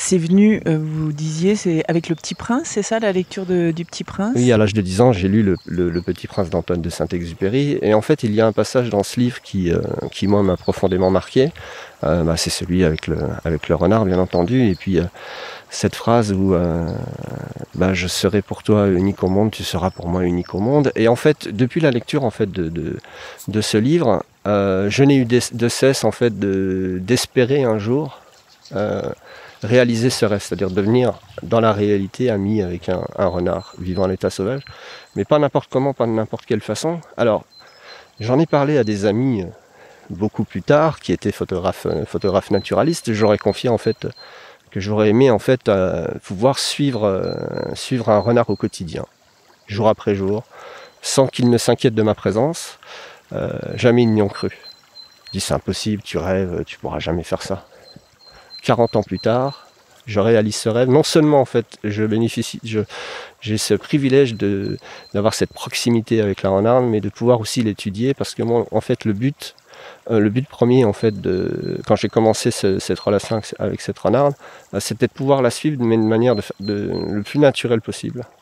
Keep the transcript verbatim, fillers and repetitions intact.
C'est venu, heu, vous disiez, c'est avec Le Petit Prince, c'est ça la lecture de du Petit Prince? Oui, à l'âge de dix ans, j'ai lu le le le Petit Prince d'Antoine de Saint-Exupéry et en fait, il y a un passage dans ce livre qui, heu, qui moi m'a profondément marqué. Heu, bah, c'est celui avec le avec le renard bien entendu et puis, heu, cette phrase où, heu, bah: «Je serai pour toi unique au monde, tu seras pour moi unique au monde» et en fait, depuis la lecture en fait de de de ce livre, heu, je n'ai eu des de cesse en fait de d'espérer un jour, heu, réaliser ce rêve. C'est-à-dire devenir dans la réalité ami avec un un renard vivant à l'état sauvage, mais pas n'importe comment, pas de n'importe quelle façon. Alors, j'en ai parlé à des amis, heu, beaucoup plus tard, qui étaient photographes, heu, photographes naturalistes. Je leur ai confié en fait, heu, que j'aurais aimé en fait, heu, pouvoir suivre, heu, suivre un renard au quotidien, jour après jour, sans qu'il ne s'inquiète de ma présence. Heu, jamais ils n'y ont cru. Ils disent: «C'est impossible, tu rêves, tu pourras jamais faire ça». quarante ans plus tard, je réalise ce rêve. Non seulement en fait, je bénéficie je j'ai ce privilège de d'avoir cette proximité avec la renarde, mais de pouvoir aussi l'étudier parce que moi, en fait, le but, heu, le but premier en fait de quand j'ai commencé ce cette relation avec c avec cette renarde, bah, c'était de pouvoir la suivre, mais de manière de f de le plus naturelle possible.